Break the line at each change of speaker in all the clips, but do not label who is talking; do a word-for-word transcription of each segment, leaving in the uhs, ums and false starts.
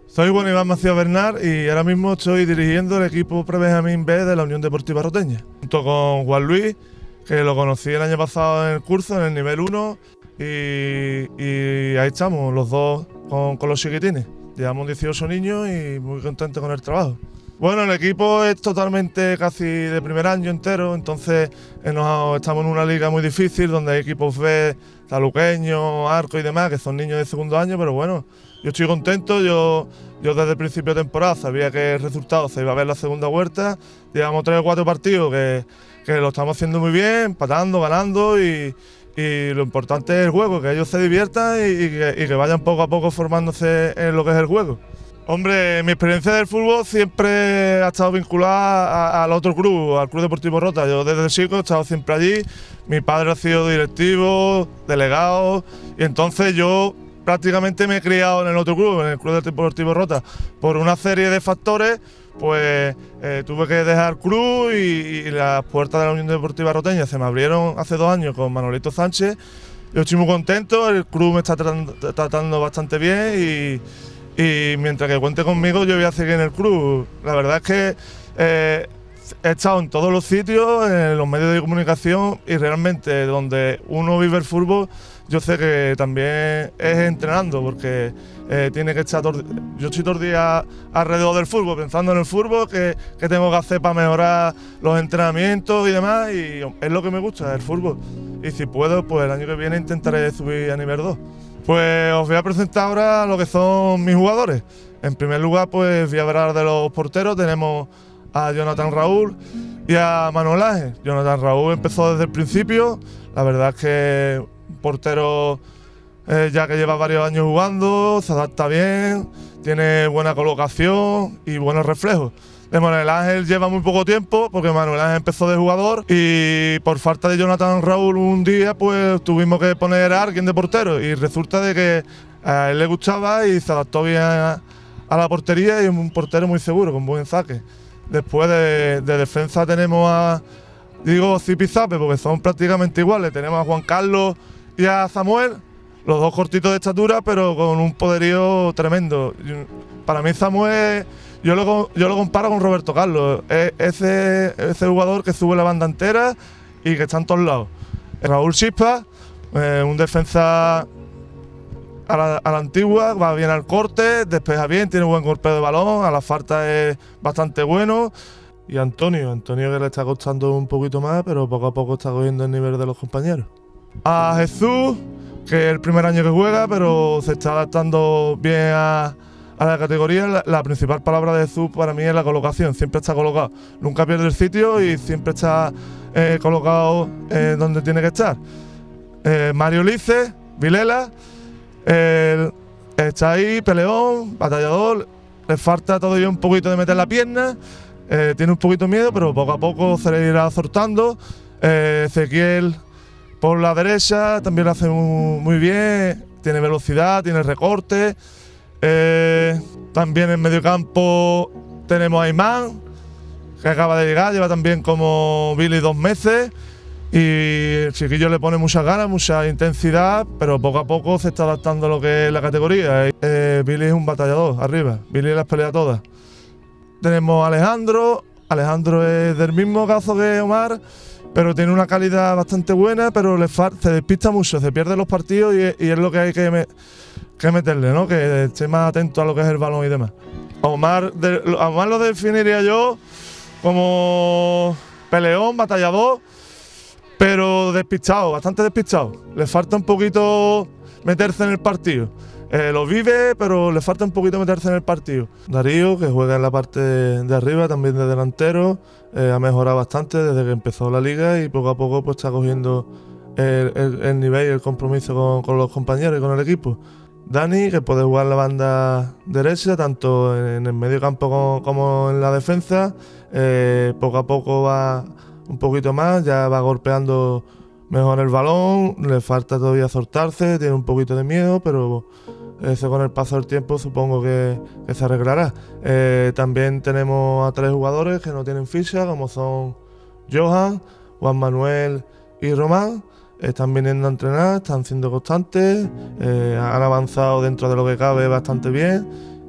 Soy Juan Iván Macías Bernal y ahora mismo estoy dirigiendo el equipo Pre-Benjamín B de la Unión Deportiva Roteña, junto con Juan Luis, que lo conocí el año pasado en el curso, en el nivel uno, y, y ahí estamos, los dos con, con los chiquitines. Llevamos dieciocho niños y muy contentos con el trabajo. Bueno, el equipo es totalmente casi de primer año entero, entonces eh, nos, estamos en una liga muy difícil donde hay equipos B, taluqueños, Arco y demás, que son niños de segundo año, pero bueno, yo estoy contento. Yo, yo desde el principio de temporada sabía que el resultado se iba a ver la segunda vuelta. Llevamos tres o cuatro partidos que, que lo estamos haciendo muy bien, empatando, ganando, y, y lo importante es el juego, que ellos se diviertan y, y, que, y que vayan poco a poco formándose en lo que es el juego. Hombre, mi experiencia del fútbol siempre ha estado vinculada al otro club, al Club Deportivo Rota. Yo desde chico he estado siempre allí, mi padre ha sido directivo, delegado, y entonces yo prácticamente me he criado en el otro club, en el Club Deportivo Rota. Por una serie de factores, pues eh, tuve que dejar el club y, y las puertas de la Unión Deportiva Roteña se me abrieron hace dos años con Manolito Sánchez. Yo estoy muy contento, el club me está tratando, tratando bastante bien y... Y mientras que cuente conmigo, yo voy a seguir en el club. La verdad es que eh, he estado en todos los sitios, en los medios de comunicación, y realmente donde uno vive el fútbol, yo sé que también es entrenando, porque eh, tiene que estar todo, yo estoy todo el día alrededor del fútbol, pensando en el fútbol, que, que tengo que hacer para mejorar los entrenamientos y demás, y es lo que me gusta, el fútbol. Y si puedo, pues el año que viene intentaré subir a nivel dos. Pues os voy a presentar ahora lo que son mis jugadores. En primer lugar, pues voy a hablar de los porteros. Tenemos a Jonathan Raúl y a Manuel Ángel. Jonathan Raúl empezó desde el principio. La verdad es que un portero eh, ya que lleva varios años jugando, se adapta bien, tiene buena colocación y buenos reflejos. De Manuel Ángel lleva muy poco tiempo, porque Manuel Ángel empezó de jugador y por falta de Jonathan Raúl un día pues tuvimos que poner a alguien de portero, y resulta de que a él le gustaba y se adaptó bien a, a la portería, y es un portero muy seguro, con buen saque. Después de, de defensa tenemos a, digo Zipizape porque son prácticamente iguales, tenemos a Juan Carlos y a Samuel, los dos cortitos de estatura pero con un poderío tremendo. Para mí Samuel... Yo lo, yo lo comparo con Roberto Carlos, es ese, ese jugador que sube la banda entera y que está en todos lados. Raúl Chispa, eh, un defensa a la, a la antigua, va bien al corte, despeja bien, tiene buen golpeo de balón, a la falta es bastante bueno. Y Antonio, Antonio que le está costando un poquito más, pero poco a poco está cogiendo el nivel de los compañeros. A Jesús, que es el primer año que juega, pero se está adaptando bien a... A la categoría. La, la principal palabra de Jesús para mí es la colocación, siempre está colocado, nunca pierde el sitio y siempre está eh, colocado eh, donde tiene que estar. Eh, Mario Lice, Vilela, eh, está ahí, peleón, batallador, le falta todavía un poquito de meter la pierna, eh, tiene un poquito de miedo, pero poco a poco se le irá soltando. Eh, Ezequiel por la derecha también lo hace muy, muy bien, tiene velocidad, tiene recorte. Eh, también en medio campo tenemos a Imán, que acaba de llegar, lleva también como Billy dos meses, y el chiquillo le pone muchas ganas, mucha intensidad, pero poco a poco se está adaptando a lo que es la categoría. Eh, Billy es un batallador arriba, Billy las pelea todas. Tenemos a Alejandro, Alejandro es del mismo caso que Omar, pero tiene una calidad bastante buena, pero le se despista mucho, se pierde los partidos y, y es lo que hay que... Me, que meterle, ¿no? Que esté más atento a lo que es el balón y demás. A Omar, de, a Omar lo definiría yo como peleón, batallador, pero despistado, bastante despistado. Le falta un poquito meterse en el partido. Eh, lo vive, pero le falta un poquito meterse en el partido. Darío, que juega en la parte de, de arriba, también de delantero, eh, ha mejorado bastante desde que empezó la liga y poco a poco pues está cogiendo el, el, el nivel y el compromiso con, con los compañeros y con el equipo. Dani, que puede jugar en la banda derecha, tanto en el medio campo como, como en la defensa. Eh, poco a poco va un poquito más, ya va golpeando mejor el balón, le falta todavía soltarse, tiene un poquito de miedo, pero eso con el paso del tiempo supongo que, que se arreglará. Eh, también tenemos a tres jugadores que no tienen ficha, como son Johan, Juan Manuel y Román. Están viniendo a entrenar, están siendo constantes, eh, han avanzado dentro de lo que cabe bastante bien.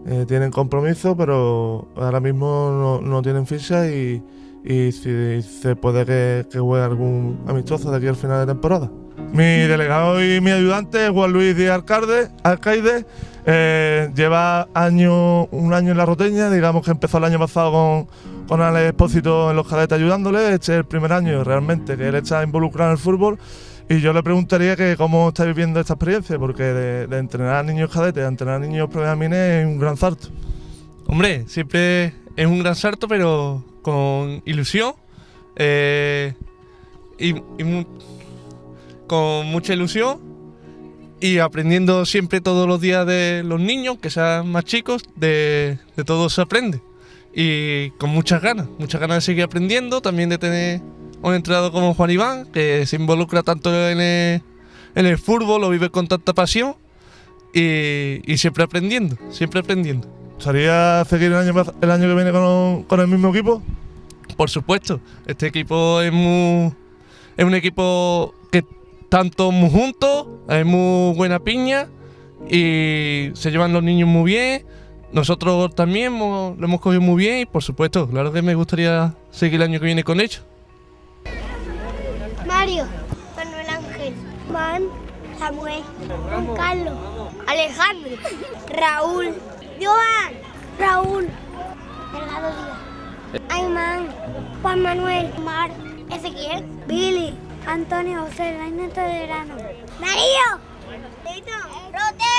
Eh, tienen compromiso, pero ahora mismo no, no tienen ficha y, y si se puede que, que juegue algún amistoso de aquí al final de temporada. Mi delegado y mi ayudante es Juan Luis Díaz Alcaide, Alcaide eh, lleva año, un año en la Roteña, digamos que empezó el año pasado con, con Alex Expósito en los cadetes ayudándole. Este es el primer año realmente que él está involucrado en el fútbol y yo le preguntaría que cómo está viviendo esta experiencia, porque de, de entrenar a niños cadetes a entrenar a niños prebenjamines es un gran salto.
Hombre, siempre es un gran salto, pero con ilusión eh, y, y mu con mucha ilusión y aprendiendo siempre todos los días de los niños, que sean más chicos, de, de todo se aprende. Y con muchas ganas, muchas ganas de seguir aprendiendo, también de tener un entrenador como Juan Iván, que se involucra tanto en el, en el fútbol, lo vive con tanta pasión y, y siempre aprendiendo, siempre aprendiendo.
¿Gustaría seguir el año, el año que viene con, con el mismo equipo?
Por supuesto, este equipo es, muy, es un equipo que tanto muy juntos, hay muy buena piña y se llevan los niños muy bien. Nosotros también hemos, lo hemos cogido muy bien y por supuesto, claro que me gustaría seguir el año que viene con ellos.
Mario, Manuel Ángel, Juan, Samuel, Juan Carlos, Alejandro, Raúl, Joan, Raúl, Delgado Díaz, Ayman, Juan Manuel, Mar, Ezequiel, Billy, Antonio José, Reina de Verano, Darío, Tito, Rote.